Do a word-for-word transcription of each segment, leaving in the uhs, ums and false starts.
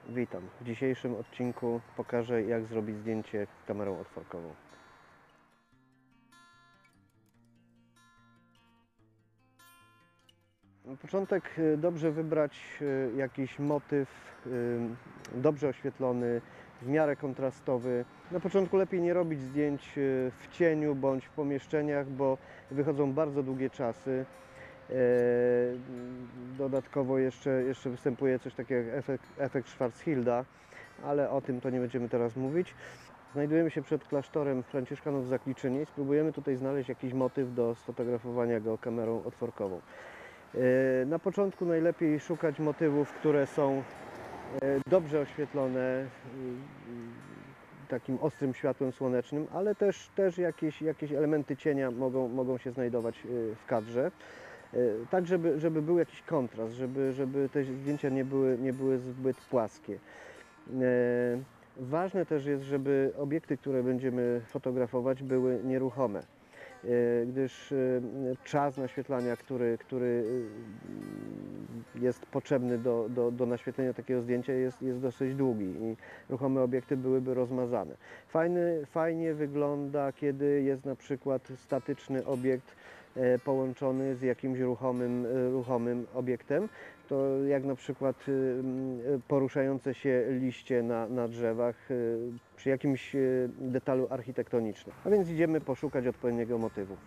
Witam. W dzisiejszym odcinku pokażę, jak zrobić zdjęcie kamerą otworkową. Na początek dobrze wybrać jakiś motyw dobrze oświetlony, w miarę kontrastowy. Na początku lepiej nie robić zdjęć w cieniu bądź w pomieszczeniach, bo wychodzą bardzo długie czasy. Dodatkowo jeszcze, jeszcze występuje coś takiego jak efekt, efekt Schwarzschilda, ale o tym to nie będziemy teraz mówić. Znajdujemy się przed klasztorem Franciszkanów w Zakliczynie i spróbujemy tutaj znaleźć jakiś motyw do sfotografowania go kamerą otworkową. Na początku najlepiej szukać motywów, które są dobrze oświetlone takim ostrym światłem słonecznym, ale też, też jakieś, jakieś elementy cienia mogą, mogą się znajdować w kadrze. Tak, żeby, żeby był jakiś kontrast, żeby, żeby te zdjęcia nie były, nie były zbyt płaskie. Ważne też jest, żeby obiekty, które będziemy fotografować, były nieruchome, gdyż czas naświetlania, który, który jest potrzebny do, do, do naświetlenia takiego zdjęcia, jest, jest dosyć długi i ruchome obiekty byłyby rozmazane. Fajny, fajnie wygląda, kiedy jest na przykład statyczny obiekt połączony z jakimś ruchomym, ruchomym obiektem. To jak na przykład poruszające się liście na, na drzewach przy jakimś detalu architektonicznym. A więc idziemy poszukać odpowiedniego motywu.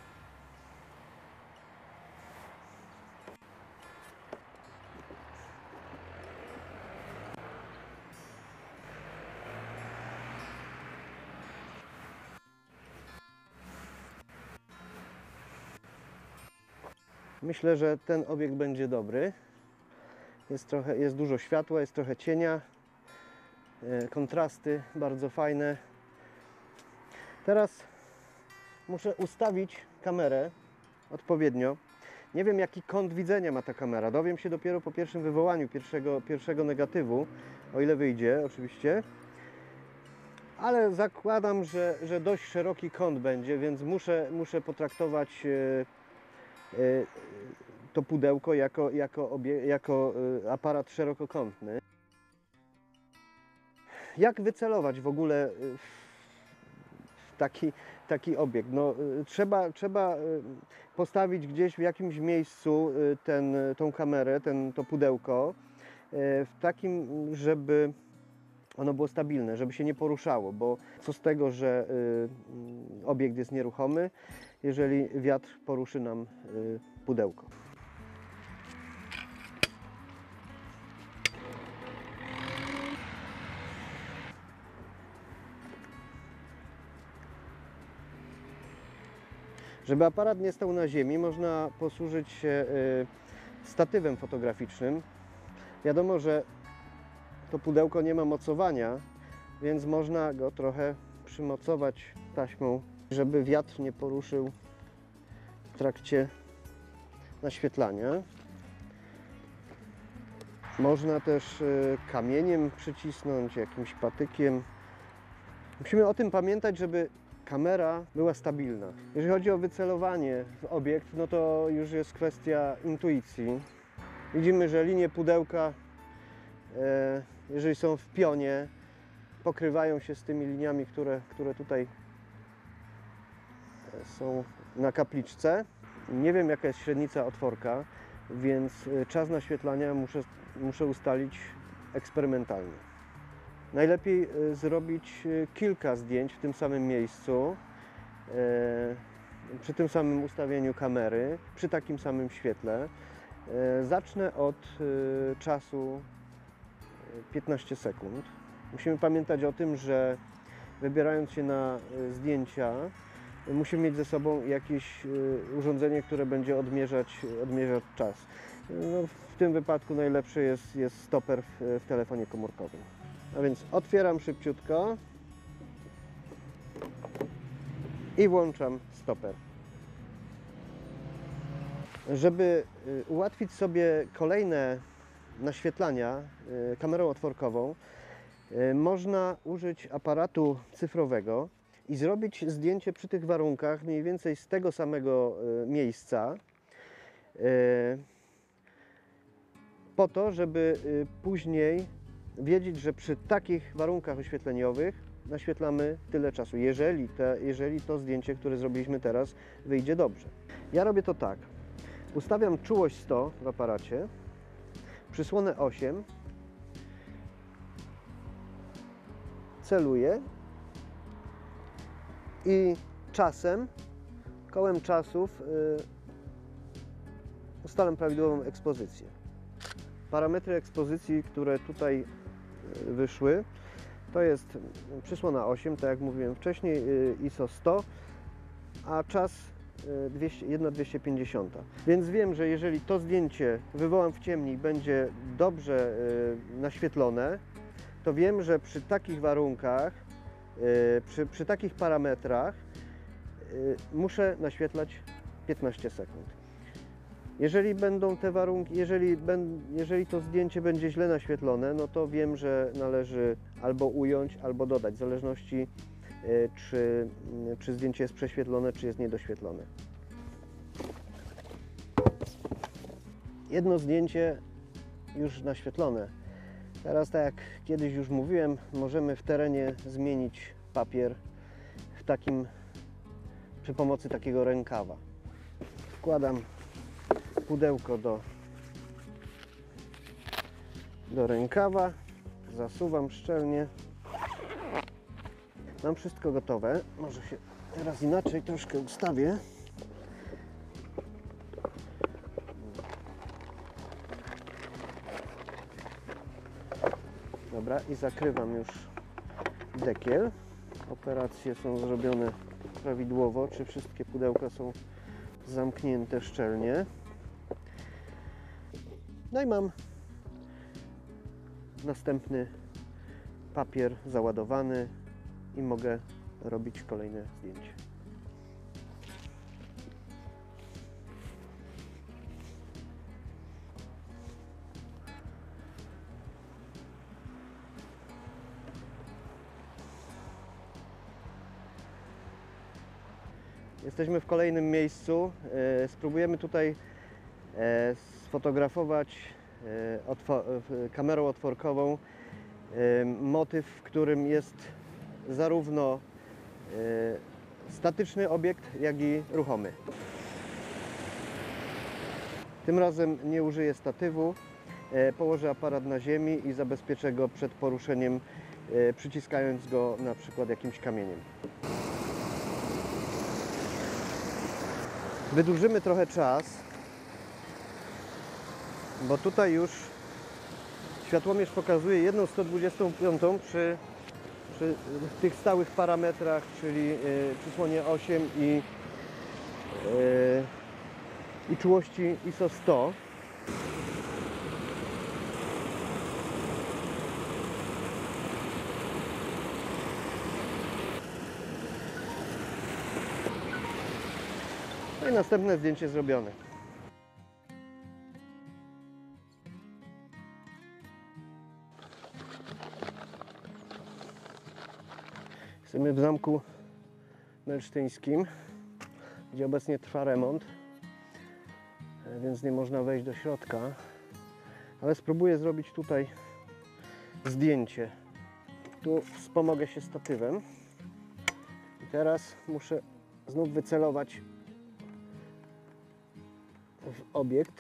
Myślę, że ten obiekt będzie dobry. Jest, trochę, jest dużo światła, jest trochę cienia, kontrasty bardzo fajne. Teraz muszę ustawić kamerę odpowiednio. Nie wiem, jaki kąt widzenia ma ta kamera. Dowiem się dopiero po pierwszym wywołaniu pierwszego, pierwszego negatywu, o ile wyjdzie oczywiście. Ale zakładam, że, że dość szeroki kąt będzie, więc muszę, muszę potraktować to pudełko jako, jako, obie, jako aparat szerokokątny. Jak wycelować w ogóle w taki, taki obiekt? No, trzeba, trzeba postawić gdzieś w jakimś miejscu ten, tą kamerę, ten, to pudełko w takim, żeby ono było stabilne, żeby się nie poruszało, bo co z tego, że obiekt jest nieruchomy, jeżeli wiatr poruszy nam pudełko. Żeby aparat nie stał na ziemi, można posłużyć się statywem fotograficznym. Wiadomo, że to pudełko nie ma mocowania, więc można go trochę przymocować taśmą, żeby wiatr nie poruszył w trakcie naświetlania. Można też kamieniem przycisnąć, jakimś patykiem. Musimy o tym pamiętać, żeby kamera była stabilna. Jeżeli chodzi o wycelowanie w obiekt, no to już jest kwestia intuicji. Widzimy, że linie pudełka, jeżeli są w pionie, pokrywają się z tymi liniami, które, które tutaj są na kapliczce. Nie wiem, jaka jest średnica otworka, więc czas naświetlania muszę, muszę ustalić eksperymentalnie. Najlepiej zrobić kilka zdjęć w tym samym miejscu, przy tym samym ustawieniu kamery, przy takim samym świetle. Zacznę od czasu piętnaście sekund. Musimy pamiętać o tym, że wybierając się na zdjęcia, musimy mieć ze sobą jakieś urządzenie, które będzie odmierzać, odmierzać czas. No, w tym wypadku najlepszy jest, jest stoper w, w telefonie komórkowym. A więc otwieram szybciutko i włączam stoper. Żeby ułatwić sobie kolejne naświetlania kamerą otworkową, można użyć aparatu cyfrowego i zrobić zdjęcie przy tych warunkach mniej więcej z tego samego miejsca, po to, żeby później wiedzieć, że przy takich warunkach oświetleniowych naświetlamy tyle czasu, jeżeli, te, jeżeli to zdjęcie, które zrobiliśmy teraz, wyjdzie dobrze. Ja robię to tak. Ustawiam czułość sto w aparacie, przysłonę osiem, celuję i czasem, kołem czasów yy, ustalam prawidłową ekspozycję. Parametry ekspozycji, które tutaj wyszły, to jest przysłona osiem, tak jak mówiłem wcześniej, I S O sto, a czas jedna dwieście pięćdziesiąt. Więc wiem, że jeżeli to zdjęcie wywołam w ciemni i będzie dobrze naświetlone, to wiem, że przy takich warunkach, przy, przy takich parametrach muszę naświetlać piętnaście sekund. Jeżeli będą te warunki, jeżeli, ben, jeżeli to zdjęcie będzie źle naświetlone, no to wiem, że należy albo ująć, albo dodać, w zależności czy, czy zdjęcie jest prześwietlone, czy jest niedoświetlone. Jedno zdjęcie już naświetlone. Teraz, tak jak kiedyś już mówiłem, możemy w terenie zmienić papier w takim, przy pomocy takiego rękawa. Wkładam pudełko do, do rękawa, zasuwam szczelnie. Mam wszystko gotowe. Może się teraz inaczej troszkę ustawię. Dobra, i zakrywam już dekiel. Operacje są zrobione prawidłowo, czy wszystkie pudełka są zamknięte szczelnie. No i mam następny papier załadowany i mogę robić kolejne zdjęcie. Jesteśmy w kolejnym miejscu. Spróbujemy tutaj sfotografować kamerą otworkową motyw, w którym jest zarówno statyczny obiekt, jak i ruchomy. Tym razem nie użyję statywu, położę aparat na ziemi i zabezpieczę go przed poruszeniem, przyciskając go na przykład jakimś kamieniem. Wydłużymy trochę czas, bo tutaj już światłomierz pokazuje jedną sto dwudziestą piątą przy, przy tych stałych parametrach, czyli przysłonie osiem i, yy, i czułości I S O sto. No i następne zdjęcie zrobione. Jesteśmy w Zamku Melsztyńskim, gdzie obecnie trwa remont, więc nie można wejść do środka, ale spróbuję zrobić tutaj zdjęcie. Tu wspomogę się statywem i teraz muszę znów wycelować w obiekt.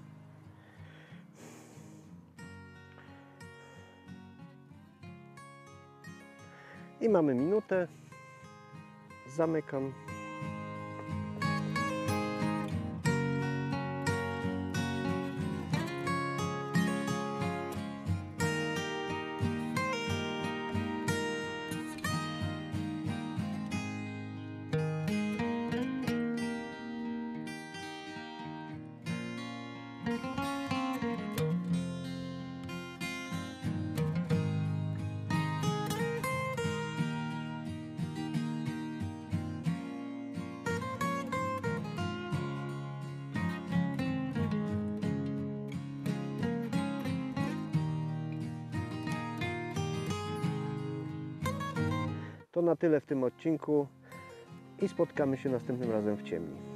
I mamy minutę. Zamykam. To na tyle w tym odcinku i spotkamy się następnym razem w ciemni.